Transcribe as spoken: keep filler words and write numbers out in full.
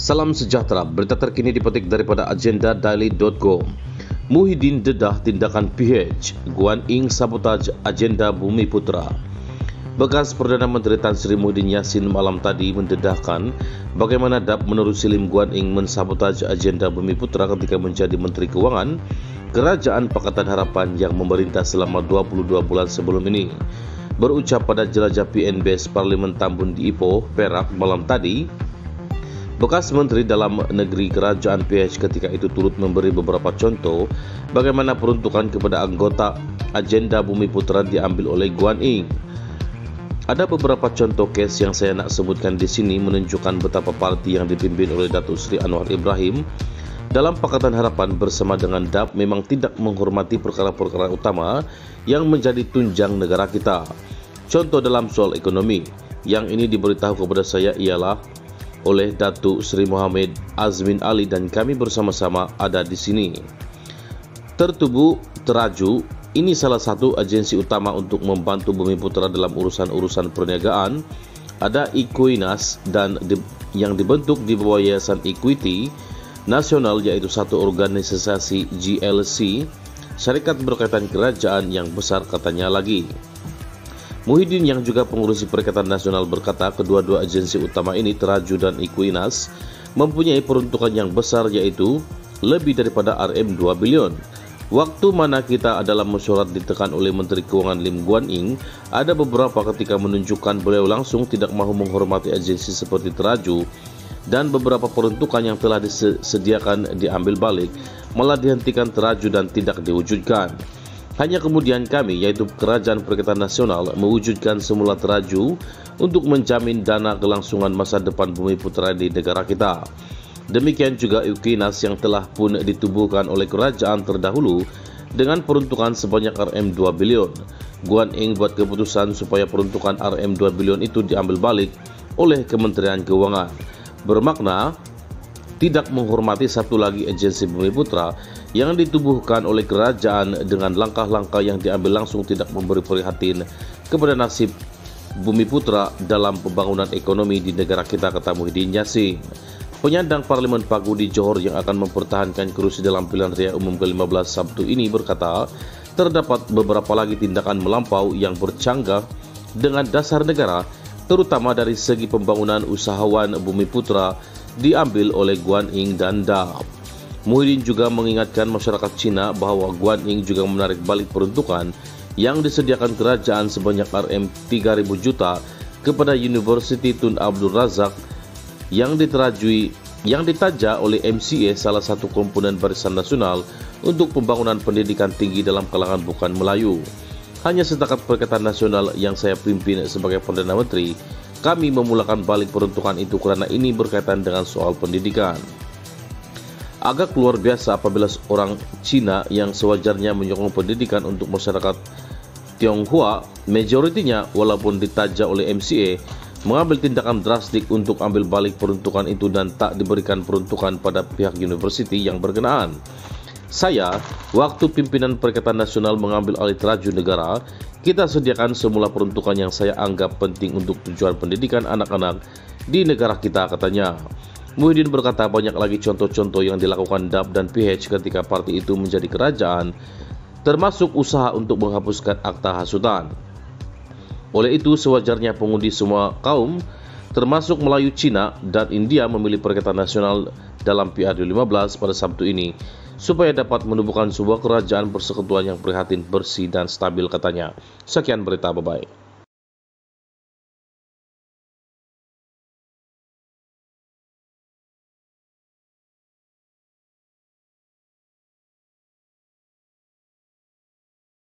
Salam sejahtera, berita terkini dipetik daripada agenda daily dot com. Muhyiddin dedah tindakan P H, Guan Ing sabotaj agenda Bumi Putra. Bekas Perdana Menteri Tan Sri Muhyiddin Yassin malam tadi mendedahkan bagaimana dap menerusi Lim Guan Ing mensabotaj agenda Bumi Putra ketika menjadi Menteri Keuangan Kerajaan Pakatan Harapan yang memerintah selama dua puluh dua bulan sebelum ini. Berucap pada jelajah P N B S Parlimen Tambun di Ipoh, Perak malam tadi, bekas Menteri Dalam Negeri Kerajaan P H ketika itu turut memberi beberapa contoh bagaimana peruntukan kepada anggota agenda Bumi Putra diambil oleh Guan Ing. Ada beberapa contoh kes yang saya nak sebutkan di sini menunjukkan betapa parti yang dipimpin oleh Datuk Seri Anwar Ibrahim dalam Pakatan Harapan bersama dengan D A P memang tidak menghormati perkara-perkara utama yang menjadi tunjang negara kita. Contoh dalam soal ekonomi yang ini diberitahu kepada saya ialah oleh Datuk Seri Muhammad Azmin Ali dan kami bersama-sama ada di sini. Tertubuh Teraju, ini salah satu agensi utama untuk membantu Bumi Putra dalam urusan-urusan perniagaan. Ada Equinas dan di, yang dibentuk di bawah Yayasan Equity Nasional, yaitu satu organisasi G L C, syarikat berkaitan kerajaan yang besar katanya lagi. Muhyiddin yang juga pengurusi Perikatan Nasional berkata kedua-dua agensi utama ini, Teraju dan Equinas, mempunyai peruntukan yang besar yaitu lebih daripada R M dua bilion. Waktu mana kita adalah mesyuarat ditekan oleh Menteri Keuangan Lim Guan Ing, ada beberapa ketika menunjukkan beliau langsung tidak mahu menghormati agensi seperti Teraju dan beberapa peruntukan yang telah disediakan diambil balik, malah dihentikan Teraju dan tidak diwujudkan. Hanya kemudian kami, yaitu Kerajaan Perikatan Nasional, mewujudkan semula Teraju untuk menjamin dana kelangsungan masa depan Bumi Putra di negara kita. Demikian juga Equinas yang telah pun ditubuhkan oleh kerajaan terdahulu dengan peruntukan sebanyak R M dua bilion. Guan Ing buat keputusan supaya peruntukan R M dua bilion itu diambil balik oleh Kementerian Keuangan. Bermakna tidak menghormati satu lagi agensi Bumi Putra yang ditubuhkan oleh kerajaan dengan langkah-langkah yang diambil langsung tidak memberi perhatian kepada nasib Bumi Putra dalam pembangunan ekonomi di negara kita, kata Muhyiddin Yassin. Penyandang Parlimen Pagu di Johor yang akan mempertahankan kursi dalam pilihan raya umum ke lima belas Sabtu ini berkata, terdapat beberapa lagi tindakan melampau yang bercanggah dengan dasar negara, terutama dari segi pembangunan usahawan Bumi Putra diambil oleh Guan Ing dan D A P. Muhyiddin juga mengingatkan masyarakat Cina bahawa Guan Ing juga menarik balik peruntukan yang disediakan kerajaan sebanyak R M tiga ribu juta kepada Universiti Tun Abdul Razak yang diterajui yang ditaja oleh M C A, salah satu komponen Barisan Nasional untuk pembangunan pendidikan tinggi dalam kalangan bukan Melayu. Hanya setakat Perikatan Nasional yang saya pimpin sebagai Perdana Menteri, kami memulakan balik peruntukan itu kerana ini berkaitan dengan soal pendidikan. Agak luar biasa apabila orang Cina yang sewajarnya menyokong pendidikan untuk masyarakat Tionghoa, majoritinya walaupun ditaja oleh M C A, mengambil tindakan drastik untuk ambil balik peruntukan itu dan tak diberikan peruntukan pada pihak universiti yang berkenaan. Saya, waktu pimpinan Perikatan Nasional mengambil alih Teraju negara, kita sediakan semula peruntukan yang saya anggap penting untuk tujuan pendidikan anak-anak di negara kita, katanya. Muhyiddin berkata banyak lagi contoh-contoh yang dilakukan D A P dan P H ketika parti itu menjadi kerajaan, termasuk usaha untuk menghapuskan akta hasutan. Oleh itu, sewajarnya pengundi semua kaum, termasuk Melayu, Cina, dan India memilih Perikatan Nasional dalam P R D lima belas pada Sabtu ini, supaya dapat menubuhkan sebuah kerajaan persekutuan yang prihatin, bersih, dan stabil, katanya. Sekian berita, bye-bye.